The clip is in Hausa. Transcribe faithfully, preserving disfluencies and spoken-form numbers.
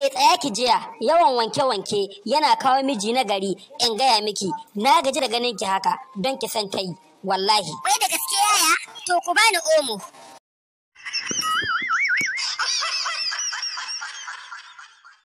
Ke tsaya ki jiya, yawan wanke-wanke yana kawo miji na gari. In gaya miki, na gaji da ganin ki haka don ki san ta yi, wallahi. Wai da gaske yaya? To ku bani omo.